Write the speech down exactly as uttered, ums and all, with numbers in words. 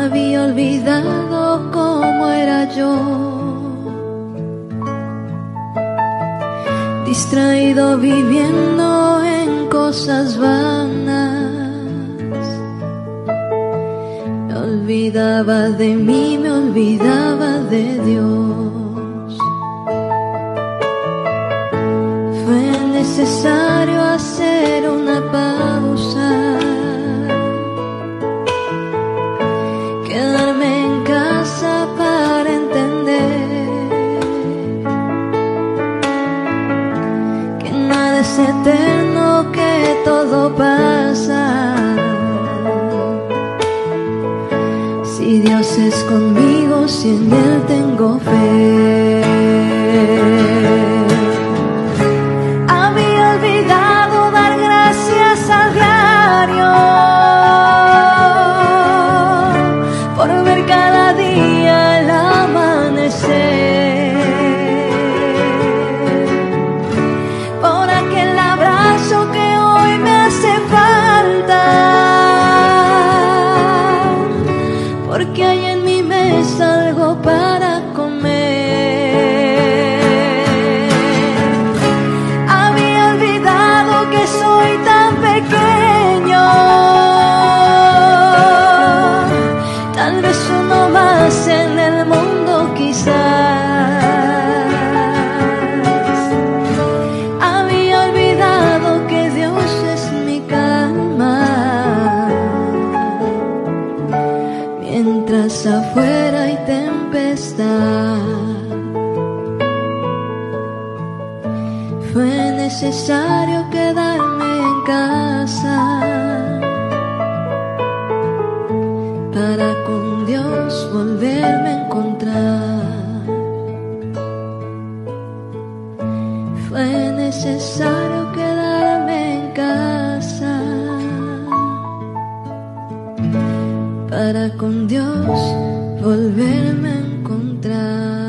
había olvidado cómo era yo, distraído viviendo en cosas vanas. Me olvidaba de mí, me olvidaba de Dios. Fue necesario hacer una pausa, quedarme en casa para entender que nada es eterno, que todo pasa. Si Dios es conmigo, si en Él tengo fe. Había olvidado dar gracias a diario por ver cada día el amanecer, por aquel abrazo que hoy me hace falta, porque hay en mi mesa algo para comer. Había olvidado que soy tan pequeño, tal vez uno más en el mundo quizás. Había olvidado que Dios es mi calma, mientras afuera hay tempestad. Fue necesario quedarme en casa para con Dios volverme a encontrar. Fue necesario quedarme en casa para con Dios volverme a encontrar.